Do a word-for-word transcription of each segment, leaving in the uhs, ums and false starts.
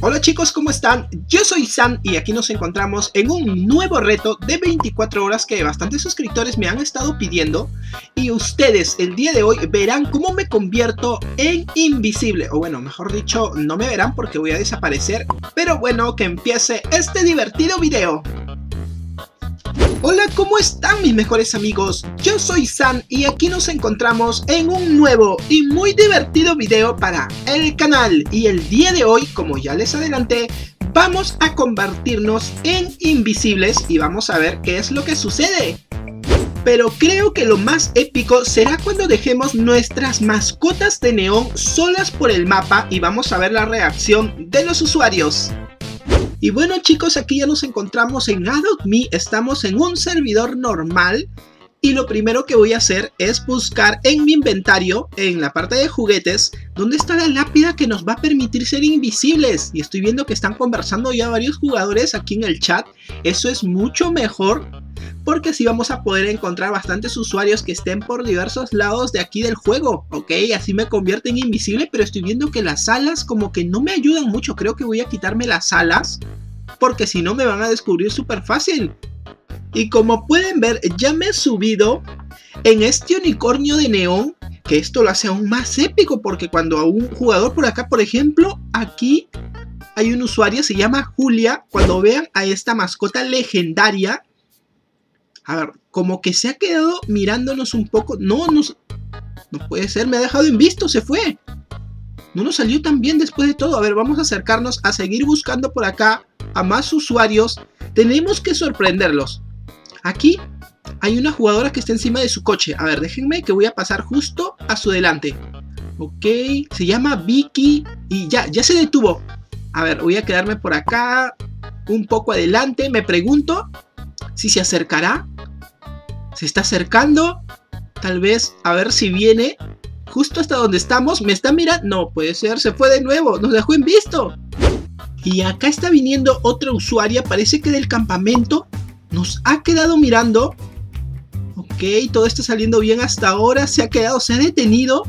Hola chicos, ¿cómo están? Yo soy San y aquí nos encontramos en un nuevo reto de veinticuatro horas que bastantes suscriptores me han estado pidiendo. Y ustedes el día de hoy verán cómo me convierto en invisible. O bueno, mejor dicho, no me verán porque voy a desaparecer. Pero bueno, que empiece este divertido video. Hola, ¿cómo están mis mejores amigos? Yo soy San y aquí nos encontramos en un nuevo y muy divertido video para el canal. Y el día de hoy, como ya les adelanté, vamos a convertirnos en invisibles y vamos a ver qué es lo que sucede. Pero creo que lo más épico será cuando dejemos nuestras mascotas de neón solas por el mapa y vamos a ver la reacción de los usuarios. Y bueno chicos, aquí ya nos encontramos en Adopt Me, estamos en un servidor normal y lo primero que voy a hacer es buscar en mi inventario, en la parte de juguetes, donde está la lápida que nos va a permitir ser invisibles. Y estoy viendo que están conversando ya varios jugadores aquí en el chat, eso es mucho mejor porque así vamos a poder encontrar bastantes usuarios que estén por diversos lados de aquí del juego, ok, así me convierte en invisible, pero estoy viendo que las alas como que no me ayudan mucho, creo que voy a quitarme las alas, porque si no me van a descubrir súper fácil. Y como pueden ver, ya me he subido en este unicornio de neón, que esto lo hace aún más épico, porque cuando a un jugador por acá, por ejemplo, aquí hay un usuario, se llama Julia, cuando vean a esta mascota legendaria, a ver, como que se ha quedado mirándonos un poco. No, no, no puede ser, me ha dejado en visto, se fue. No nos salió tan bien después de todo. A ver, vamos a acercarnos a seguir buscando por acá a más usuarios. Tenemos que sorprenderlos. Aquí hay una jugadora que está encima de su coche. A ver, déjenme que voy a pasar justo a su delante. Ok, se llama Vicky y ya, ya se detuvo. A ver, voy a quedarme por acá un poco adelante. Me pregunto si se acercará. Se está acercando. Tal vez a ver si viene justo hasta donde estamos. Me está mirando. No puede ser, se fue de nuevo. Nos dejó en visto. Y acá está viniendo otra usuaria. Parece que del campamento. Nos ha quedado mirando. Ok, todo está saliendo bien hasta ahora. Se ha quedado, se ha detenido.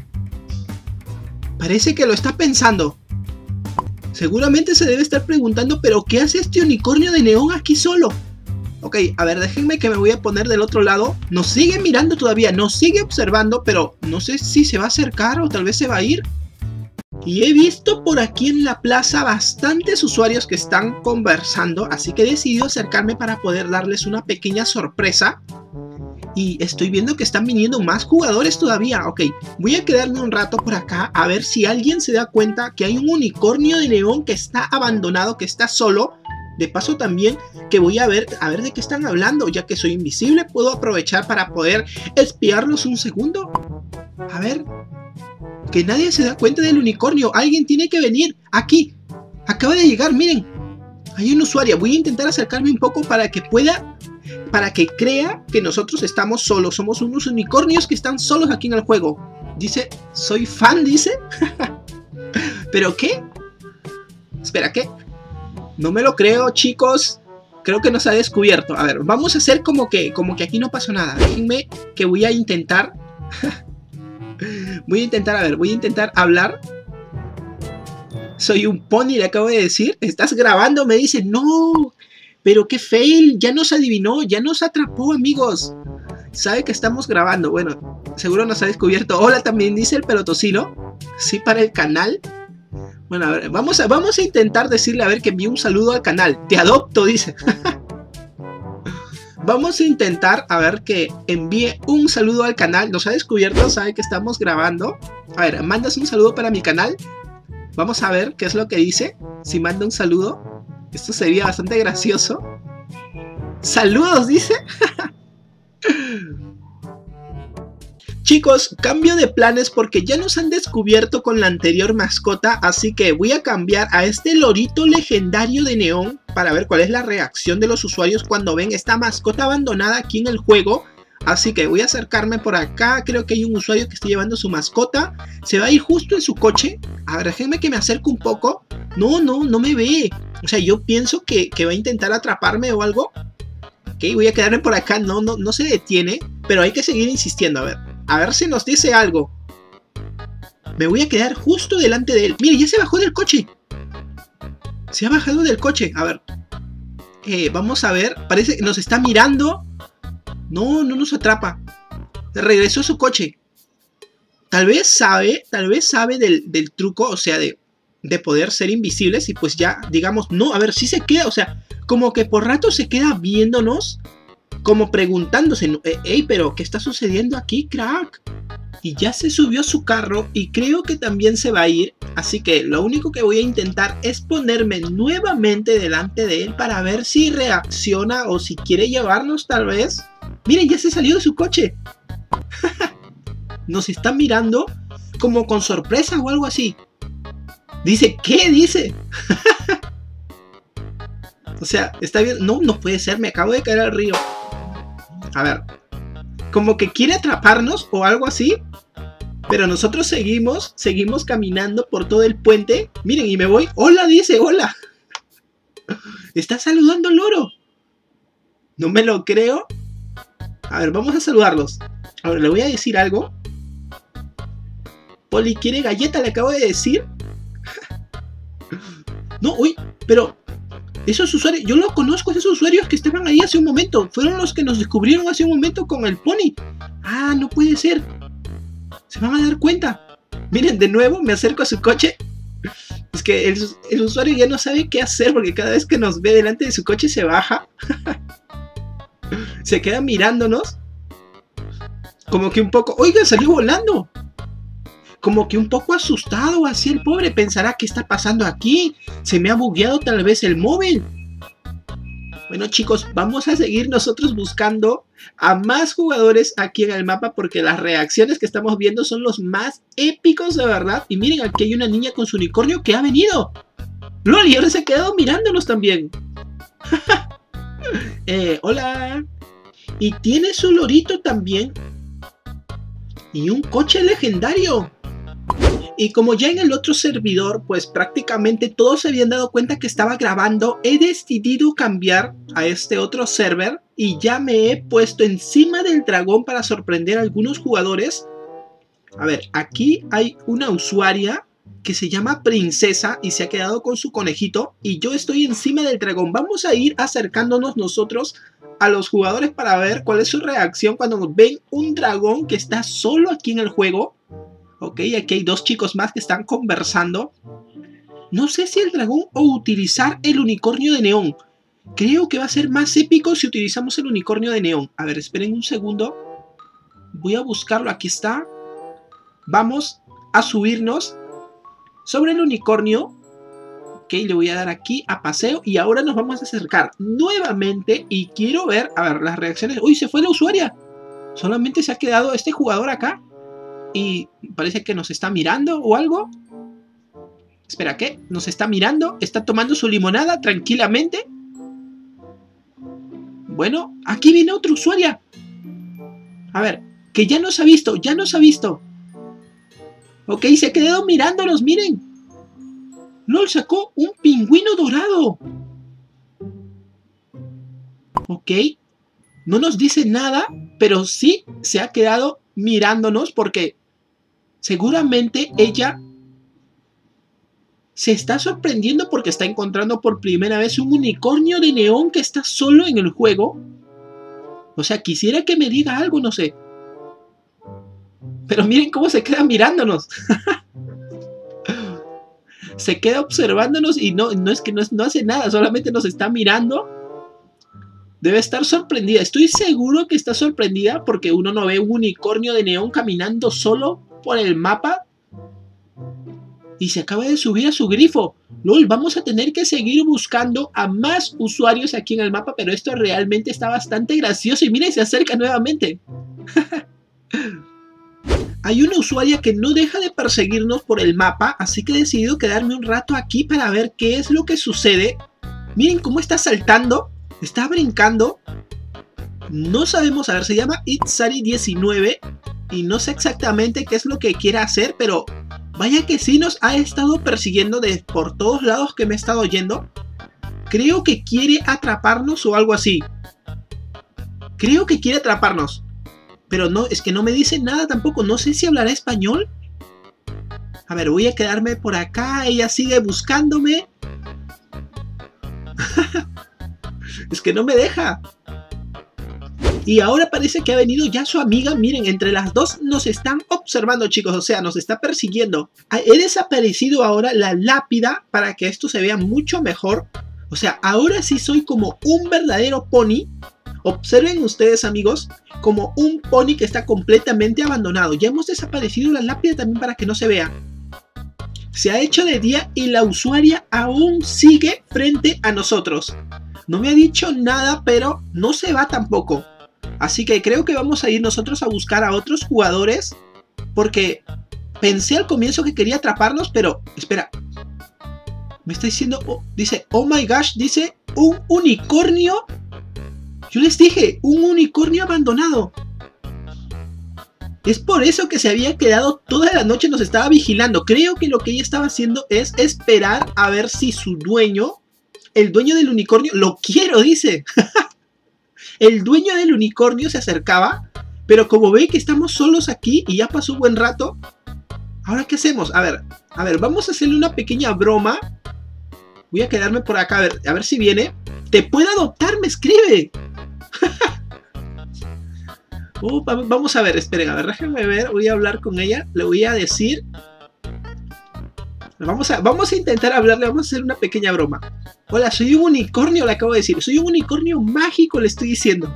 Parece que lo está pensando. Seguramente se debe estar preguntando, ¿pero qué hace este unicornio de neón aquí solo? Ok, a ver, déjenme que me voy a poner del otro lado. Nos sigue mirando todavía, nos sigue observando, pero no sé si se va a acercar o tal vez se va a ir. Y he visto por aquí en la plaza bastantes usuarios que están conversando, así que he decidido acercarme para poder darles una pequeña sorpresa. Y estoy viendo que están viniendo más jugadores todavía. Ok, voy a quedarme un rato por acá a ver si alguien se da cuenta que hay un unicornio de neón que está abandonado, que está solo. De paso también que voy a ver, a ver de qué están hablando, ya que soy invisible, puedo aprovechar para poder espiarlos un segundo. A ver, que nadie se da cuenta del unicornio, alguien tiene que venir, aquí, acaba de llegar, miren, hay un usuario, voy a intentar acercarme un poco para que pueda, para que crea que nosotros estamos solos, somos unos unicornios que están solos aquí en el juego. Dice, soy fan, dice, ¿pero qué? Espera, ¿qué? No me lo creo, chicos. Creo que nos ha descubierto. A ver, vamos a hacer como que, como que aquí no pasó nada. Déjenme que voy a intentar. Voy a intentar, a ver, voy a intentar hablar. Soy un pony, le acabo de decir. ¿Estás grabando? Me dice, no. Pero qué fail. Ya nos adivinó, ya nos atrapó, amigos. Sabe que estamos grabando. Bueno, seguro nos ha descubierto. Hola, también dice el pelotocino. Sí, para el canal. Bueno, a ver, vamos a, vamos a intentar decirle a ver que envíe un saludo al canal. Te adopto, dice. Vamos a intentar a ver que envíe un saludo al canal. Nos ha descubierto, sabe que estamos grabando. A ver, ¿mandas un saludo para mi canal? Vamos a ver qué es lo que dice. Si manda un saludo. Esto sería bastante gracioso. ¡Saludos!, dice. Chicos, cambio de planes porque ya nos han descubierto con la anterior mascota, así que voy a cambiar a este lorito legendario de neón para ver cuál es la reacción de los usuarios cuando ven esta mascota abandonada aquí en el juego. Así que voy a acercarme por acá, creo que hay un usuario que está llevando su mascota, se va a ir justo en su coche. A ver, déjenme que me acerque un poco. No, no, no me ve. O sea, yo pienso que, que va a intentar atraparme o algo. Ok, voy a quedarme por acá, no, no, no se detiene, pero hay que seguir insistiendo, a ver. A ver si nos dice algo. Me voy a quedar justo delante de él. Mire, ya se bajó del coche. Se ha bajado del coche. A ver. Eh, vamos a ver. Parece que nos está mirando. No, no nos atrapa. Regresó a su coche. Tal vez sabe, tal vez sabe del, del truco, o sea, de, de poder ser invisibles. Y pues ya, digamos, no, a ver, sí se queda, o sea, como que por rato se queda viéndonos, como preguntándose, hey, pero ¿qué está sucediendo aquí, crack? Y ya se subió a su carro y creo que también se va a ir. Así que lo único que voy a intentar es ponerme nuevamente delante de él para ver si reacciona o si quiere llevarnos tal vez. Miren, ya se salió de su coche. Nos está mirando como con sorpresa o algo así. Dice, ¿qué dice? O sea, está bien. No, no puede ser, me acabo de caer al río. A ver. Como que quiere atraparnos o algo así. Pero nosotros seguimos, seguimos caminando por todo el puente. Miren, y me voy. Hola, dice, hola. Está saludando al loro. No me lo creo. A ver, vamos a saludarlos. Ahora le voy a decir algo. Poli quiere galleta, le acabo de decir. No, uy, pero esos usuarios, yo los conozco, esos usuarios que estaban ahí hace un momento. Fueron los que nos descubrieron hace un momento con el Pony. Ah, no puede ser. Se van a dar cuenta. Miren, de nuevo me acerco a su coche. Es que el, el usuario ya no sabe qué hacer porque cada vez que nos ve delante de su coche se baja. Se queda mirándonos. Como que un poco... ¡Oiga, salió volando! Como que un poco asustado así el pobre. Pensará, ¿qué está pasando aquí? Se me ha bugueado tal vez el móvil. Bueno, chicos, vamos a seguir nosotros buscando a más jugadores aquí en el mapa porque las reacciones que estamos viendo son los más épicos de verdad. Y miren, aquí hay una niña con su unicornio que ha venido. ¡Lol! Y ahora se ha quedado mirándonos también. eh, hola. Y tiene su lorito también. Y un coche legendario. Y como ya en el otro servidor, pues prácticamente todos se habían dado cuenta que estaba grabando, he decidido cambiar a este otro server y ya me he puesto encima del dragón para sorprender a algunos jugadores. A ver, aquí hay una usuaria que se llama Princesa y se ha quedado con su conejito y yo estoy encima del dragón. Vamos a ir acercándonos nosotros a los jugadores para ver cuál es su reacción cuando ven un dragón que está solo aquí en el juego. Ok, aquí hay dos chicos más que están conversando. No sé si el dragón o utilizar el unicornio de neón. Creo que va a ser más épico si utilizamos el unicornio de neón. A ver, esperen un segundo. Voy a buscarlo, aquí está. Vamos a subirnos sobre el unicornio. Ok, le voy a dar aquí a paseo. Y ahora nos vamos a acercar nuevamente. Y quiero ver, a ver, las reacciones. Uy, se fue la usuaria. Solamente se ha quedado este jugador acá. Y parece que nos está mirando o algo. Espera, ¿qué? Nos está mirando. Está tomando su limonada tranquilamente. Bueno, aquí viene otra usuaria. A ver, que ya nos ha visto, ya nos ha visto. Ok, se ha quedado mirándonos, miren. LOL, sacó un pingüino dorado. Ok. No nos dice nada, pero sí se ha quedado mirándonos porque seguramente ella se está sorprendiendo porque está encontrando por primera vez un unicornio de neón que está solo en el juego. O sea, quisiera que me diga algo, no sé. Pero miren cómo se queda mirándonos. Se queda observándonos y no, no es que no, no hace nada, solamente nos está mirando. Debe estar sorprendida. Estoy seguro que está sorprendida porque uno no ve un unicornio de neón caminando solo por el mapa. Y se acaba de subir a su grifo. LOL, vamos a tener que seguir buscando a más usuarios aquí en el mapa, pero esto realmente está bastante gracioso. Y miren, se acerca nuevamente. Hay una usuaria que no deja de perseguirnos por el mapa, así que he decidido quedarme un rato aquí para ver qué es lo que sucede. Miren cómo está saltando. Está brincando. No sabemos, a ver, se llama Itzari diecinueve. Y no sé exactamente qué es lo que quiere hacer, pero vaya que sí nos ha estado persiguiendo de por todos lados que me he estado yendo. Creo que quiere atraparnos o algo así. Creo que quiere atraparnos. Pero no, es que no me dice nada tampoco. No sé si hablará español. A ver, voy a quedarme por acá. Ella sigue buscándome. que no me deja. Y ahora parece que ha venido ya su amiga. Miren, entre las dos nos están observando, chicos. O sea, nos está persiguiendo. He desaparecido ahora la lápida para que esto se vea mucho mejor. O sea, ahora sí soy como un verdadero pony. Observen ustedes, amigos, como un pony que está completamente abandonado. Ya hemos desaparecido la lápida también para que no se vea. Se ha hecho de día y la usuaria aún sigue frente a nosotros. No me ha dicho nada, pero no se va tampoco. Así que creo que vamos a ir nosotros a buscar a otros jugadores. Porque pensé al comienzo que quería atraparnos, pero... Espera. Me está diciendo... Oh, dice, oh my gosh, dice un unicornio. Yo les dije, un unicornio abandonado. Es por eso que se había quedado toda la noche, nos estaba vigilando. Creo que lo que ella estaba haciendo es esperar a ver si su dueño, el dueño del unicornio, lo quiero, dice. El dueño del unicornio se acercaba, pero como ve que estamos solos aquí y ya pasó un buen rato, ¿ahora qué hacemos? A ver, a ver, vamos a hacerle una pequeña broma. Voy a quedarme por acá, a ver, a ver si viene. Te puedo adoptar, me escribe. uh, vamos a ver, esperen, a ver, déjenme ver, voy a hablar con ella, le voy a decir. Vamos a, vamos a intentar hablarle, vamos a hacer una pequeña broma. Hola, soy un unicornio, le acabo de decir. Soy un unicornio mágico, le estoy diciendo.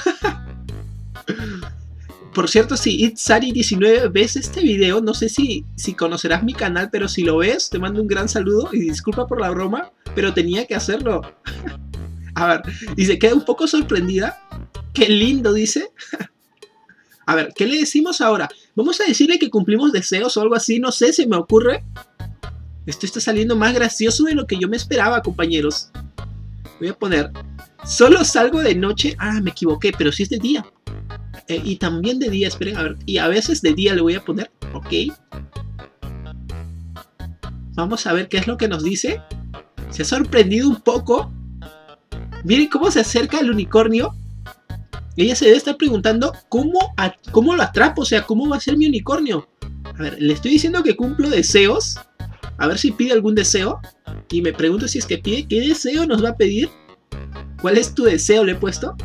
Por cierto, si Itzari diecinueve ves este video, no sé si, si conocerás mi canal, pero si lo ves, te mando un gran saludo y disculpa por la broma, pero tenía que hacerlo. A ver, dice, queda un poco sorprendida. Qué lindo, dice. A ver, ¿qué le decimos ahora? Vamos a decirle que cumplimos deseos o algo así, no sé, se me ocurre. Esto está saliendo más gracioso de lo que yo me esperaba, compañeros. Voy a poner, solo salgo de noche. Ah, me equivoqué, pero sí es de día. Eh, y también de día, esperen, a ver. Y a veces de día le voy a poner, ok. Vamos a ver qué es lo que nos dice. Se ha sorprendido un poco. Miren cómo se acerca el unicornio. Ella se debe estar preguntando cómo, a, cómo lo atrapo, o sea, cómo va a ser mi unicornio. A ver, le estoy diciendo que cumplo deseos. A ver si pide algún deseo. Y me pregunto si es que pide. ¿Qué deseo nos va a pedir? ¿Cuál es tu deseo? Le he puesto.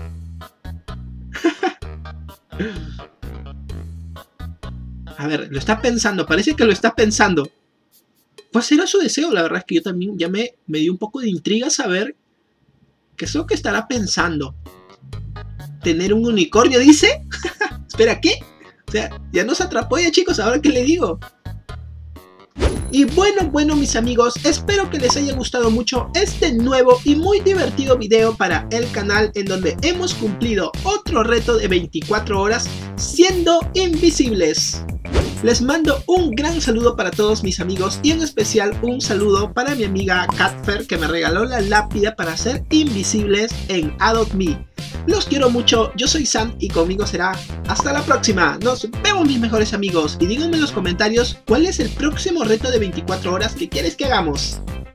A ver, lo está pensando. Parece que lo está pensando. ¿Cuál será su deseo? La verdad es que yo también ya me, me dio un poco de intriga saber qué es lo que estará pensando. ¿Tener un unicornio, dice? Espera, ¿qué? O sea, ya nos atrapó ya, chicos. ¿Ahora qué le digo? Y bueno, bueno mis amigos, espero que les haya gustado mucho este nuevo y muy divertido video para el canal, en donde hemos cumplido otro reto de veinticuatro horas siendo invisibles. Les mando un gran saludo para todos mis amigos y en especial un saludo para mi amiga Catfer, que me regaló la lápida para ser invisibles en Adopt Me. Los quiero mucho, yo soy Sam y conmigo será hasta la próxima. Nos vemos mis mejores amigos y díganme en los comentarios cuál es el próximo reto de veinticuatro horas que quieres que hagamos.